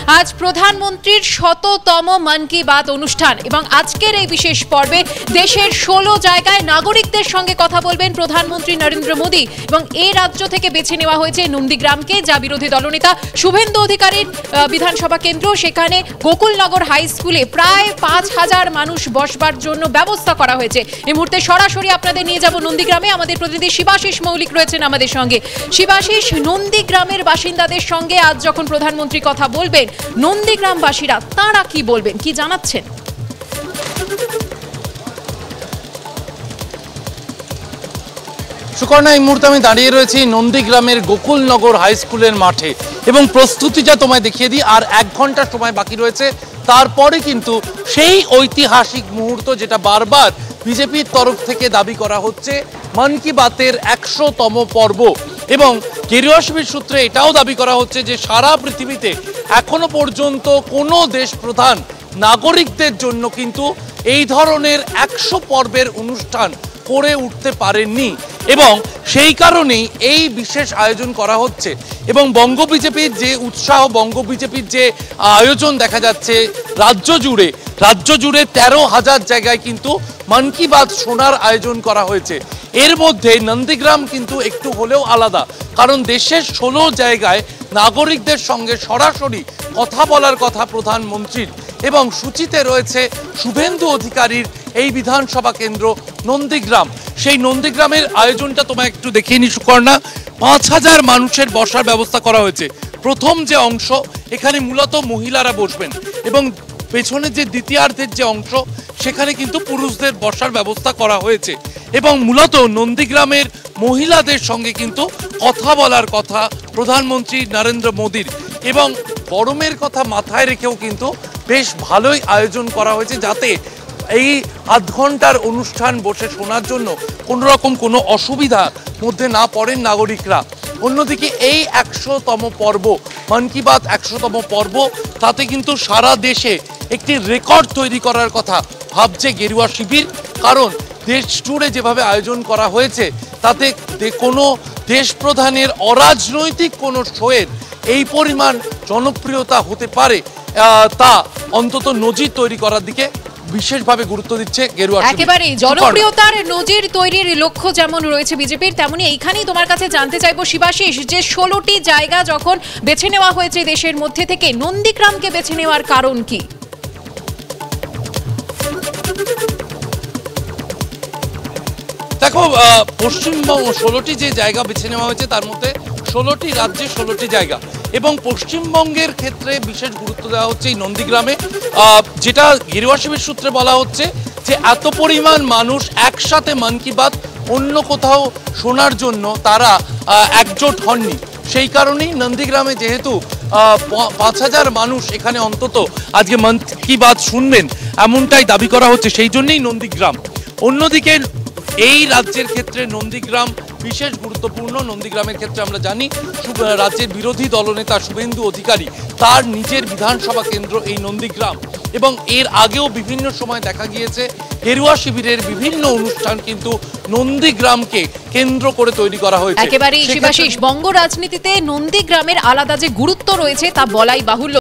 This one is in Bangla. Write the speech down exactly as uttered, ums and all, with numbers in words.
আজ প্রধানমন্ত্রীর শততম মন কি বাত অনুষ্ঠান এবং আজকের এই বিশেষ পর্বে দেশের ষোলো জায়গায় নাগরিকদের সঙ্গে কথা বলবেন প্রধানমন্ত্রী নরেন্দ্র মোদী এবং এই রাজ্য থেকে বেছে নেওয়া হয়েছে নন্দীগ্রামকে, যা বিরোধী দলনেতা শুভেন্দু অধিকারীর বিধানসভা কেন্দ্র। সেখানে গোকুলনগর হাই স্কুলে প্রায় পাঁচ হাজার মানুষ বসবার জন্য ব্যবস্থা করা হয়েছে। এই মুহূর্তে সরাসরি আপনাদের নিয়ে যাব নন্দীগ্রামে। আমাদের প্রতিনিধি শিবাশিস মৌলিক রয়েছেন আমাদের সঙ্গে। শিবাশিস, নন্দীগ্রামের বাসিন্দাদের সঙ্গে আজ যখন প্রধানমন্ত্রী কথা বলবেন, নন্দীগ্রামবাসীরা তাঁরা কি বলবেন, কি জানাচ্ছেন? সুকর্ণা, এই মুহূর্তে আমি দাঁড়িয়ে রয়েছি নন্দীগ্রামের গোকুলনগর হাই স্কুলের মাঠে এবং প্রস্তুতিটা তোমায় দেখিয়ে দিই। আর এক ঘন্টা সময় বাকি রয়েছে, তারপরে কিন্তু সেই ঐতিহাসিক মুহূর্ত যেটা বারবার বিজেপির তরফ থেকে দাবি করা হচ্ছে, মন কি বাতের একশোতম পর্ব। এবং গেরুয়া শিবির সূত্রে এটাও দাবি করা হচ্ছে যে সারা পৃথিবীতে এখনো পর্যন্ত কোনো দেশ প্রধান নাগরিকদের জন্য কিন্তু এই ধরনের একশো পর্বের অনুষ্ঠান করে উঠতে পারেননি এবং সেই কারণেই এই বিশেষ আয়োজন করা হচ্ছে। এবং বঙ্গ বিজেপির যে উৎসাহ, বঙ্গ বিজেপির যে আয়োজন দেখা যাচ্ছে রাজ্য জুড়ে, রাজ্য জুড়ে তেরো হাজার জায়গায় কিন্তু মন কি বাত শোনার আয়োজন করা হয়েছে। এর মধ্যে নন্দীগ্রাম কিন্তু একটু হলেও আলাদা, কারণ দেশের ষোলো জায়গায় নাগরিকদের সঙ্গে সরাসরি কথা বলার কথা প্রধানমন্ত্রীর এবং সূচিতে রয়েছে শুভেন্দু অধিকারীর এই বিধানসভা কেন্দ্র নন্দীগ্রাম। সেই নন্দীগ্রামের আয়োজনটা তোমায় একটু দেখিয়ে নি সুকর্ণা। পাঁচ হাজার মানুষের বসার ব্যবস্থা করা হয়েছে। প্রথম যে অংশ, এখানে মূলত মহিলারা বসবেন এবং পেছনে যে দ্বিতীয়ার্ধের যে অংশ, সেখানে কিন্তু পুরুষদের বসার ব্যবস্থা করা হয়েছে এবং মূলত নন্দীগ্রামের মহিলাদের সঙ্গে কিন্তু কথা বলার কথা প্রধানমন্ত্রী নরেন্দ্র মোদীর। এবং গরমের কথা মাথায় রেখেও কিন্তু বেশ ভালোই আয়োজন করা হয়েছে, যাতে এই আধ ঘন্টার অনুষ্ঠান বসে শোনার জন্য কোনো রকম কোনো অসুবিধার মধ্যে না পড়েন নাগরিকরা। অন্যদিকে এই একশোতম পর্ব, মন কি বাত একশোতম পর্ব, তাতে কিন্তু সারা দেশে একটি রেকর্ড তৈরি করার কথা ভাবছে গেরুয়া শিবির। কারণ দেশ জুড়ে যেভাবে আয়োজন করা হয়েছে, তাতে কোনো দেশ প্রধানের অরাজনৈতিক কোনো শোয়ের এই পরিমাণ জনপ্রিয়তা হতে পারে, তা অন্তত নজির তৈরি করার দিকে বিশেষভাবে গুরুত্ব দিচ্ছে গেরুয়া শিবির। একেবারেই জনপ্রিয়তার নজির তৈরির লক্ষ্য যেমন রয়েছে বিজেপির, তেমনি এইখানেই তোমার কাছে জানতে চাইবো শিবাশিস, যে ষোলোটি জায়গা যখন বেছে নেওয়া হয়েছে দেশের মধ্যে থেকে, নন্দীগ্রামকে বেছে নেওয়ার কারণ কি? দেখো, পশ্চিমবঙ্গ ষোলোটি যে জায়গা বেছে নেওয়া হয়েছে, তার মধ্যে ষোলোটি রাজ্যে ষোলোটি জায়গা এবং পশ্চিমবঙ্গের ক্ষেত্রে বিশেষ গুরুত্ব দেওয়া হচ্ছে এই নন্দীগ্রামে। যেটা গেরুয়া শিবির সূত্রে বলা হচ্ছে যে এত পরিমাণ মানুষ একসাথে মন কি বাত অন্য কোথাও শোনার জন্য তারা একজোট হননি। সেই কারণেই নন্দীগ্রামে যেহেতু পাঁচ হাজার মানুষ এখানে অন্তত আজকে মন কি বাত শুনবেন, এমনটাই দাবি করা হচ্ছে, সেই জন্যই নন্দীগ্রাম। অন্যদিকে এই রাজ্যের ক্ষেত্রে নন্দীগ্রাম বিশেষ গুরুত্বপূর্ণ। নন্দীগ্রামের ক্ষেত্রে আমরা জানি রাজ্যের বিরোধী দলনেতা শুভেন্দু অধিকারী, তার নিজের বিধানসভা কেন্দ্র এই নন্দীগ্রাম এবং এর আগেও বিভিন্ন সময় দেখা গিয়েছে গেরুয়া শিবিরের বিভিন্ন অনুষ্ঠান কিন্তু নন্দীগ্রামকে কেন্দ্র করে তৈরি করা হয়েছে। একেবারেই শিবাশিস, বঙ্গ রাজনীতিতে নন্দীগ্রামের আলাদা যে গুরুত্ব রয়েছে তা বলাই বাহুল্য।